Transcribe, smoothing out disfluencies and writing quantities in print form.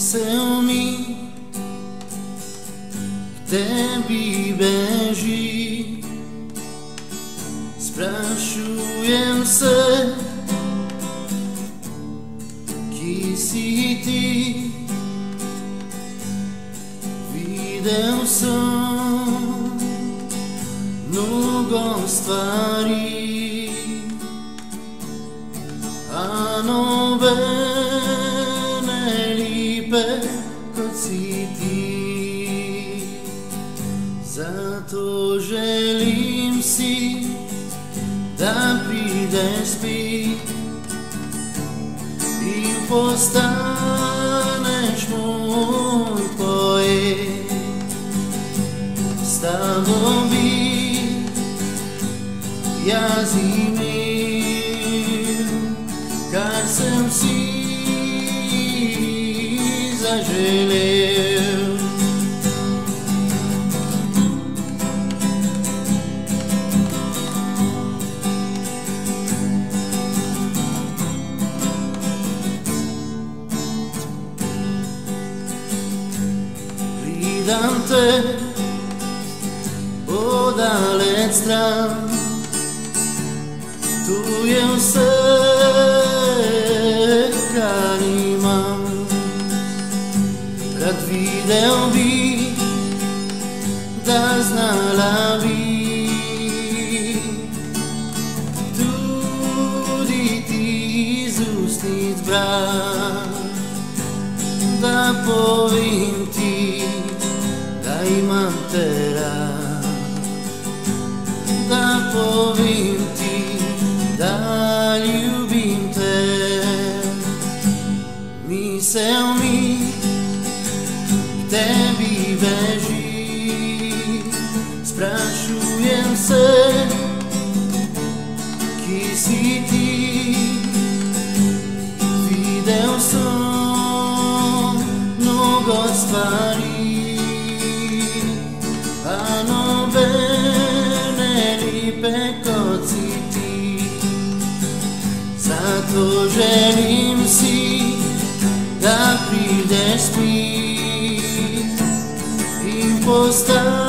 Misel mi k tebi beží, sprašujem se, ký si ty. Videl som mnogo stvari a nové lípe, kot si ty. Zato želim si, da prideš spet in postaneš moj poet. S tabo bi jaz imel, kar sem si zaželel. Gledam te podalec stran, tu je vse, kar imam. Rad videl bi, da znala bi tudi ti iz ustnic brat, da povem ti, da imam te rad, da povem ti, da ljubim te. Misel mi k tebi beži, sprašujem se, ký si ti. Videl som mnogo stvari a nobene lípe, kot si ti. Zato želim si, da prideš spet in postaneš